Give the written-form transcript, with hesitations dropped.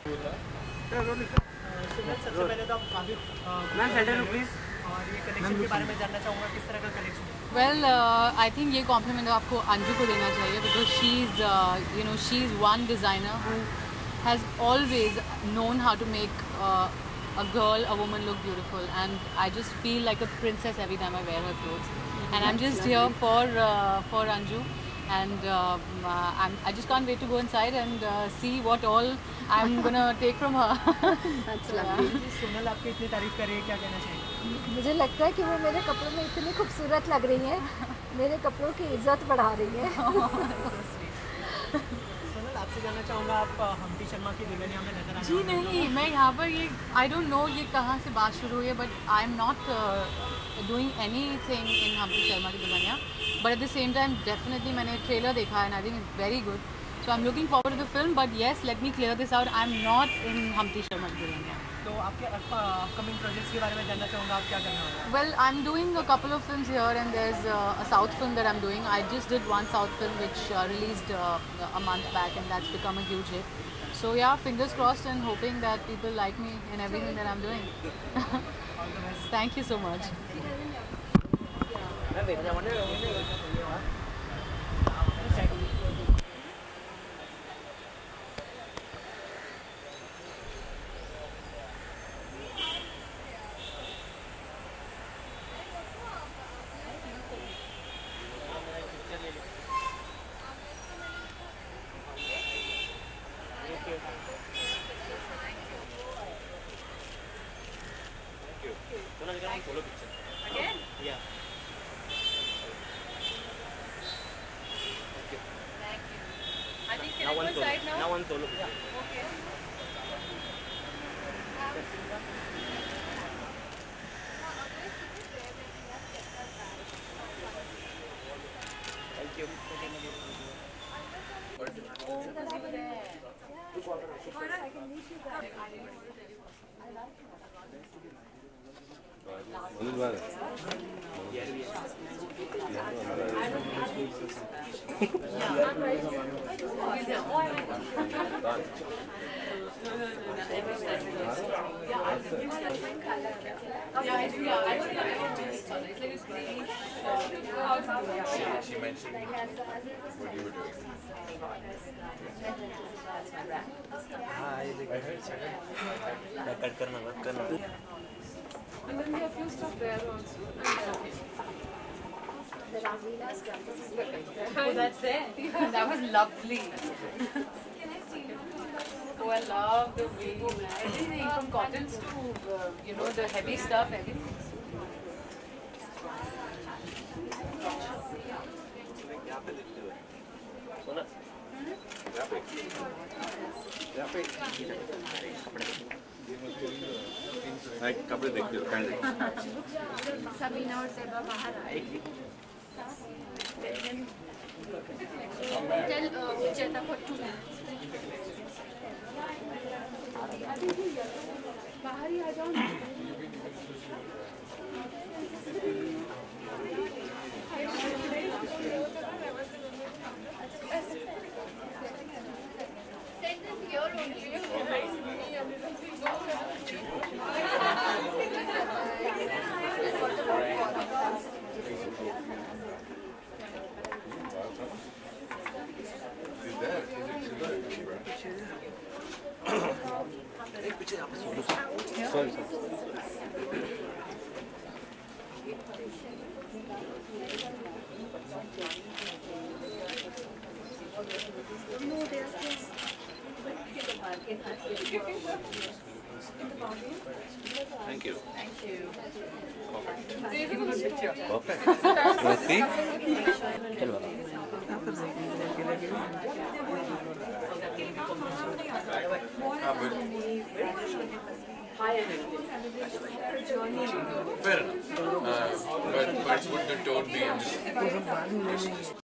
सुमित, सबसे पहले तो आप काफ़ी मैम सेटर रुपीज़ और ये कलेक्शन के बारे में जानना चाहूँगा, किस तरह का कलेक्शन? Well, I think ये compliment आपको अंजू को देना चाहिए because she's one designer who has always known how to make a woman look beautiful, and I just feel like a princess every time I wear her clothes. And I'm just here for Anju, and I just can't wait to go inside and see what all I'm gonna take from her. That's lovely. Sonal आपकी इतनी तारीफ कर रही है, क्या कहना चाहिए? मुझे लगता है कि वो मेरे कपड़ों में इतनी खूबसूरत लग रही हैं, मेरे कपड़ों की इज्जत बढ़ा रही है। सोनल, आपसे जानना चाहूँगा, आप हम्टी शर्मा की दुल्हनिया में नजर आ जी नहीं, मैं यहाँ पर ये I don't know ये कहाँ से बात शुरू हुई है, but I'm not doing anything in Humpty Sharma ki Dulhania, but at the same time definitely मैंने ट्रेलर देखा and I think it's very good, so I'm looking forward to the film. But yes, let me clear this out, I'm not in Humpty Sharma ki Dulhania. तो आपके upcoming projects के बारे में जानना चाहूँगा, आप क्या करना होगा? Well, I'm doing a couple of films here, and there's a South film that I'm doing. I just did one South film which released a month back, and that's become a huge hit. So yeah, fingers crossed and hoping that people like me in everything that I'm doing. All the best. Thank you so much. Solo picture. Again? Yeah. Thank you. I think Now one solo. Now one solo picture. Okay. Thank you. She mentioned what you were doing. Cut करना. And then we have few stuff there also. Oh, that's there. That was lovely. Oh, I love the way everything from cottons to the heavy stuff, everything. कपड़े देखते हो सबीना और सेबा बाहर आए। Tell Cheta for 2 minutes. बाहर ही आ जाओ ना। Sorry. Thank you. Thank you. Perfect. Let's see. Fair enough. But would the tone be